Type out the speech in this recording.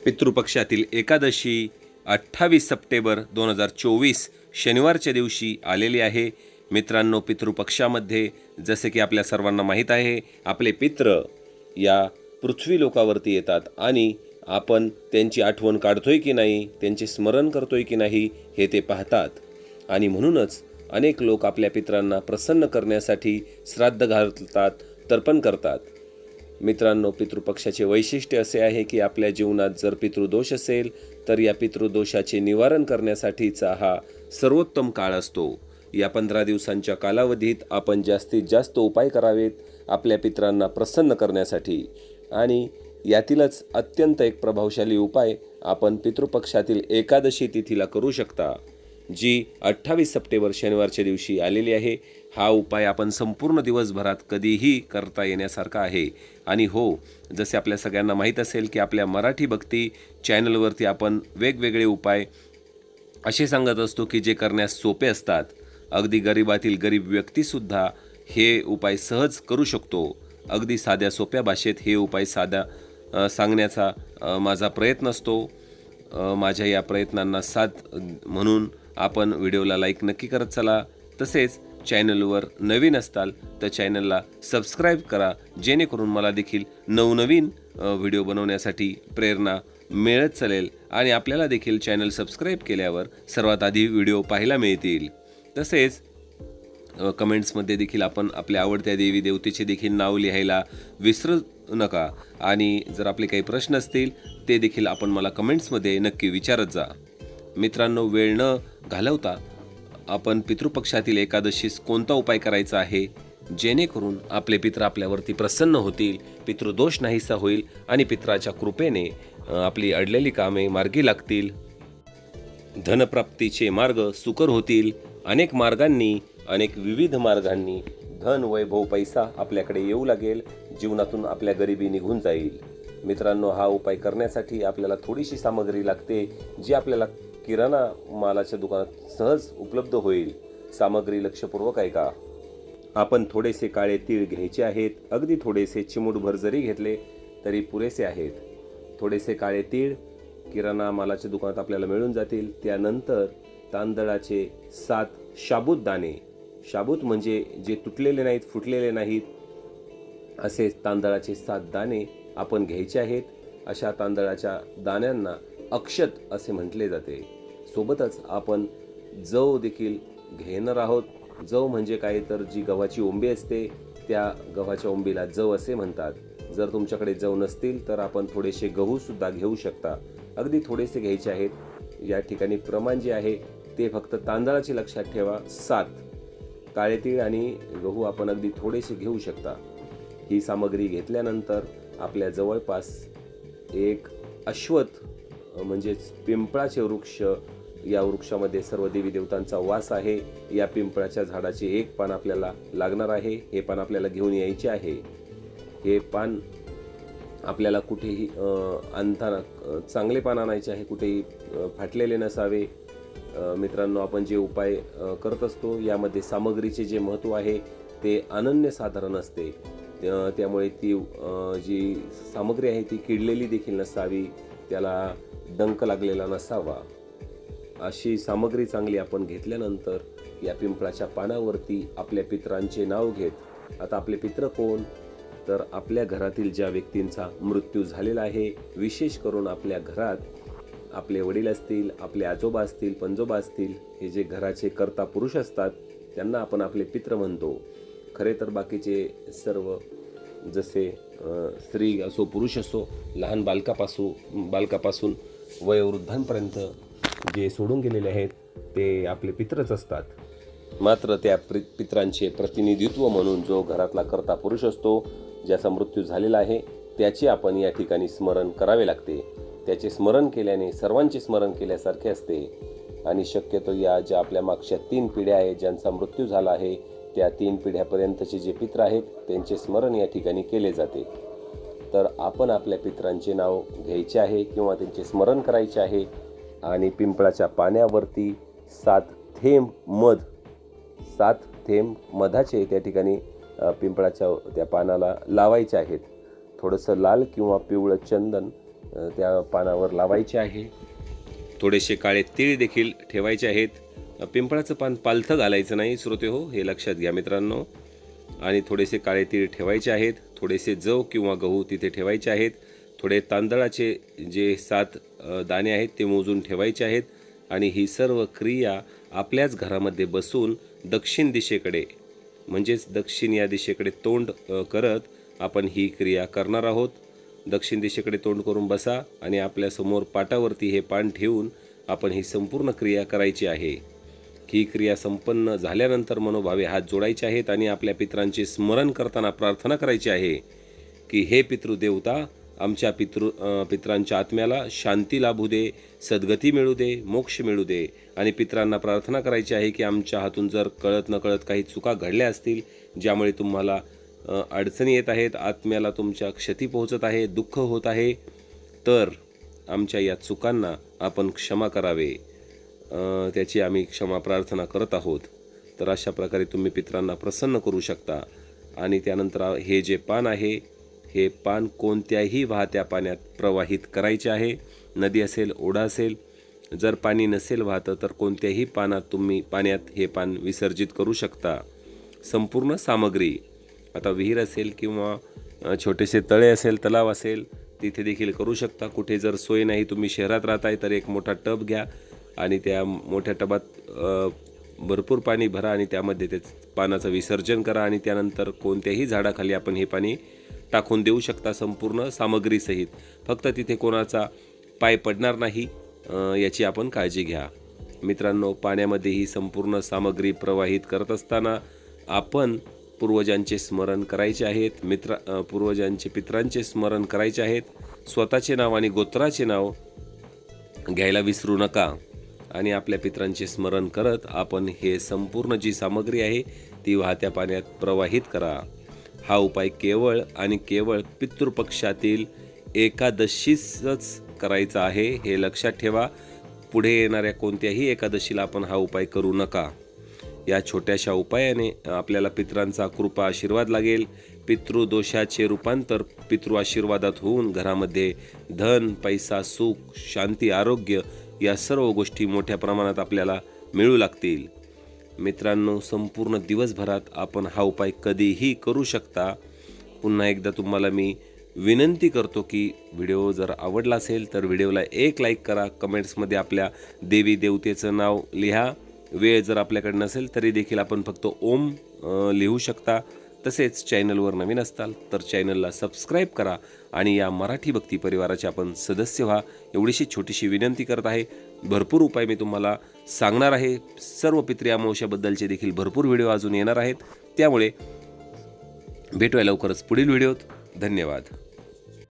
पितृपक्षातील Ekadashi 28 September 2024 शनिवारच्या दिवशी आलेली आहे। मित्रांनो, पितृपक्षामध्ये जसे की आपल्या सर्वांना माहीत आहे, आपले पितृ या पृथ्वी लोकावरती येतात आणि आपण त्यांची आठवण काढतोय की नाही, त्यांचे स्मरण करतोय की नाही हे ते पाहतात। आणि म्हणूनच अनेक लोक आपल्या पितरांना प्रसन्न करण्यासाठी श्राद्ध घालतात, तर्पण करतात। मित्रांनो, पितृपक्षाचे वैशिष्ट्य असे आहे की आपल्या जीवनात जर पितृदोष असेल तर या पितृदोषाचे निवारण करण्यासाठीचा हा सर्वोत्तम काळ असतो। या 15 दिवसांच्या कालावधीत आपण जास्तीत जास्त उपाय करावेत आपल्या पितरांना प्रसन्न करण्यासाठी। आणि यातीलच अत्यंत एक प्रभावशाली उपाय आपण पितृपक्षातील एकादशी तिथीला करू शकता, जी 28 सप्टेंबर शनिवारच्या दिवशी आलेली आहे। हा उपाय आपण संपूर्ण दिवसभरात कधीही करता येण्यासारखा आहे। आणि हो, जसे आपल्या सगळ्यांना माहीत असेल की आपल्या मराठी भक्ती चॅनलवरती आपण वेगवेगळे उपाय असे सांगत असतो की जे करण्यास सोपे असतात। अगदी गरिबातील गरीब व्यक्तीसुद्धा हे उपाय सहज करू शकतो। अगदी साध्या सोप्या भाषेत हे उपाय सांगण्याचा माझा प्रयत्न असतो। माझ्या या प्रयत्नांना साथ म्हणून आपण व्हिडिओला लाईक नक्की करत चला। तसेच चॅनलवर नवीन असाल तर चॅनलला सबस्क्राईब करा, जेणेकरून मला देखील नवनवीन व्हिडिओ बनवण्यासाठी प्रेरणा मिळत चालेल आणि आपल्याला देखील चॅनल सबस्क्राईब केल्यावर सर्वात आधी व्हिडिओ पाहायला मिळतील। तसेच कमेंट्समध्ये देखील आपण आपल्या आवडत्या देवी देवतेचे देखील नाव लिहायला विसरू नका। आणि जर आपले काही प्रश्न असतील ते देखील आपण मला कमेंट्समध्ये नक्की विचारत जा। मित्रांनो, वेळ न घालवता आपण पितृपक्षातील एकादशीस कोणता उपाय करायचा आहे, जेणेकरून आपले पित्र आपल्यावरती प्रसन्न होतील, पितृदोष नाहीसा होईल आणि पित्राच्या कृपेने आपली अडलेली कामे मार्गी लागतील, धनप्राप्तीचे मार्ग सुकर होतील। अनेक मार्गांनी, अनेक विविध मार्गांनी धन, वैभव, पैसा आपल्याकडे येऊ लागेल, जीवनातून आपल्या गरिबी निघून जाईल। मित्रांनो, हा उपाय करण्यासाठी आपल्याला थोडीशी सामग्री लागते, जी आपल्याला किराणा मालाच्या दुकानात सहज उपलब्ध होईल। सामग्री लक्षपूर्वक ऐका। आपण थोडेसे काळे तीळ घ्यायचे आहेत। अगदी थोडेसे, चिमूटभर जरी घेतले तरी पुरेसे आहेत। थोडेसे काळे तीळ किराणा मालाच्या दुकानात आपल्याला मिळून जातील। त्यानंतर तांदळाचे 7 शाबूत दाणे, शाबूत म्हणजे जे तुटलेले नाहीत, फुटलेले नाहीत, असे तांदळाचे 7 दाणे आपण घ्यायचे आहेत। अशा तांदळाच्या दाण्यांना अक्षत असे म्हटले जाते। सोबतच आपण जव देखील घेणार आहोत। जव म्हणजे काय तर जी गव्हाची ओंबी असते, त्या गव्हाच्या ओंबीला जव असे म्हणतात। जर तुमच्याकडे जव नसतील तर आपण थोडेसे गहू सुद्धा घेऊ शकता। अगदी थोडेसे घ्यायचे आहेत। या ठिकाणी प्रमाण जे आहे ते फक्त तांदळाचे लक्षात ठेवा। 7 काळे तीळ आणि गहू आपण अगदी थोडेसे घेऊ शकता। ही सामग्री घेतल्यानंतर आपल्या जवळपास एक अश्वत्थ म्हणजेच पिंपळाचे वृक्ष, या वृक्षामध्ये सर्व देवी देवतांचा वास आहे। या पिंपळाच्या झाडाचे एक पान आपल्याला लागणार आहे। हे पान आपल्याला घेऊन यायचे आहे। हे पान आपल्याला कुठेही आणताना चांगले पान आणायचे आहे, कुठेही फाटलेले नसावे। मित्रांनो, आपण जे उपाय करत असतो यामध्ये सामग्रीचे जे महत्त्व आहे ते अनन्यसाधारण असते। त्यामुळे ती जी सामग्री आहे ती किडलेली देखील नसावी, त्याला डंक लागलेला नसावा। अशी सामग्री चांगली आपण घेतल्यानंतर या पिंपळाच्या पानावरती आपल्या पितरांचे नाव घेत, आता आपले पित्र कोण तर आपल्या घरातील ज्या व्यक्तींचा मृत्यू झालेला आहे, विशेष करून आपल्या घरात आपले वडील असतील, आपले आजोबा असतील, पणजोबा असतील, हे जे घराचे कर्ता पुरुष असतात त्यांना आपण आपले पित्र म्हणतो। खरे तर बाकीचे सर्व जसे स्त्री असो, पुरुष असो, लहान बालकापासून वयोवृद्धांपर्यंत जे सोडून गेलेले आहेत ते आपले पित्रच असतात। मात्र त्या पित्रांचे प्रतिनिधित्व म्हणून जो घरातला कर्ता पुरुष असतो, ज्याचा मृत्यू झालेला आहे, त्याचे आपण या ठिकाणी स्मरण करावे लागते। त्याचे स्मरण केल्याने सर्वांचे स्मरण केल्यासारखे असते। आणि शक्यतो या ज्या आपल्या मागच्या 3 पिढ्या आहेत ज्यांचा मृत्यू झाला आहे, त्या 3 पिढ्यापर्यंतचे जे पित्र आहेत त्यांचे स्मरण या ठिकाणी केले जाते। तर आपण आपल्या पित्रांचे नाव घ्यायचे आहे किंवा त्यांचे स्मरण करायचे आहे आणि पिंपळाच्या पाण्यावरती 7 थेंब मधाचे त्या ठिकाणी पिंपळाच्या त्या पानाला लावायचे आहेत। थोडंसं लाल किंवा पिवळं चंदन त्या पानावर लावायचे आहे। थोडेसे काळे तीळ देखील ठेवायचे आहेत। पिंपळाचं पान पालथं घालायचं नाही श्रोते हो, हे लक्षात घ्या मित्रांनो। आणि थोडेसे काळे तीळ ठेवायचे आहेत। थोडेसे जव किंवा गहू तिथे ठेवायचे आहेत। थोडे तांदळाचे जे 7 दाणे आहेत ते मोजून ठेवायचे आहेत। आणि ही सर्व क्रिया आपल्याच घरामध्ये बसून दक्षिण दिशेकडे म्हणजेच दक्षिण या दिशेकडे तोंड करत आपण ही क्रिया करणार आहोत। दक्षिण दिशेकडे तोंड करून बसा आणि आपल्यासमोर पाटावरती हे पान ठेवून आपण ही संपूर्ण क्रिया करायची आहे। ही क्रिया संपन्न झाल्यानंतर मनोभावे हात जोडायचे आहेत आणि आपल्या पितरांचे स्मरण करताना प्रार्थना करायची आहे की हे पितृदेवता आमच्या पितरांच्या आत्म्याला शांती लाभू दे, सद्गती मिळू दे, मोक्ष मिळू दे। आणि पितरांना प्रार्थना करायची आहे की आमच्या हातून जर कळत नकळत काही चुका घडल्या असतील ज्यामुळे तुम्हाला अडचणी येत आहेत, आत्म्याला तुमच्या क्षती पोहोचत आहे, दुःख होत आहे, तर आमच्या या चुकांना आपण क्षमा करावे, त्याची आम्ही क्षमा प्रार्थना करत आहोत। तर अशा प्रकारे तुम्ही पितरांना प्रसन्न करू शकता। आणि त्यानंतर हे जे पान आहे हे पान कोणत्याही वाहत्या पाण्यात प्रवाहित करायचे आहे। नदी असेल, ओढा असेल, जर पाणी नसेल वाहतं तर कोणत्याही पाण्यात हे पान विसर्जित करू शकता। संपूर्ण सामग्री, आता विहीर असेल किंवा छोटेसे तळे असेल, तलाव असेल, तिथे देखील करू शकता। कुठे जर सोय नाही, तुम्ही शहरात राहताय तर एक मोठा टब घ्या आणि त्या मोठ्या टबात भरपूर पाणी भरा आणि त्यामध्ये ते पानाचं विसर्जन करा आणि त्यानंतर कोणत्याही झाडाखाली आपण हे पाणी टाकून देऊ शकता संपूर्ण सामग्रीसहित। फक्त तिथे कोणाचा पाय पडणार नाही याची आपण काळजी घ्या। मित्रांनो, पाण्यामध्ये ही संपूर्ण सामग्री प्रवाहित करत असताना आपण पूर्वजांचे स्मरण करायचे आहेत, पूर्वजांचे पितरांचे स्मरण करायचे आहेत। स्वतःचे नाव आणि गोत्राचे नाव घ्यायला विसरू नका आणि आपल्या पितरांचे स्मरण करत आपण हे संपूर्ण जी सामग्री आहे ती वाहत्या पाण्यात प्रवाहित करा। हा उपाय केवळ आणि केवळ पितृपक्षातील एकादशीच करायचा आहे, हे लक्षात ठेवा। पुढे येणाऱ्या कोणत्याही एकादशीला आपण हा उपाय करू नका। या छोट्याशा उपायाने आपल्याला पितरांचा कृपा आशीर्वाद लागेल। पितृदोषाचे रूपांतर पितृआशीर्वादात होऊन घरामध्ये धन, पैसा, सुख, शांती, आरोग्य या सर्व गोष्टी मोठ्या प्रमाणात आपल्याला मिळू लागतील। मित्रांनो, संपूर्ण दिवसभरात आपण हा उपाय कधीही करू शकता। पुन्हा एकदा तुम्हाला मी विनंती करतो की व्हिडिओ जर आवडला असेल तर व्हिडिओला एक लाईक करा, कमेंट्समध्ये आपल्या देवी देवतेचं नाव लिहा। वेळ जर आपल्याकडे नसेल तरी देखील आपण फक्त ओम लिहू शकता। तसेच चॅनलवर नवीन असताल तर चॅनलला सबस्क्राईब करा आणि या मराठी भक्ती परिवाराचे आपण सदस्य व्हा, एवढीशी छोटीशी विनंती करत आहे। भरपूर उपाय मी तुम्हाला सांगणार आहे। सर्व पितृ अमावस्याबद्दलचे देखील भरपूर व्हिडिओ अजून येणार आहेत, त्यामुळे भेटूया लवकरच पुढील व्हिडिओत। धन्यवाद।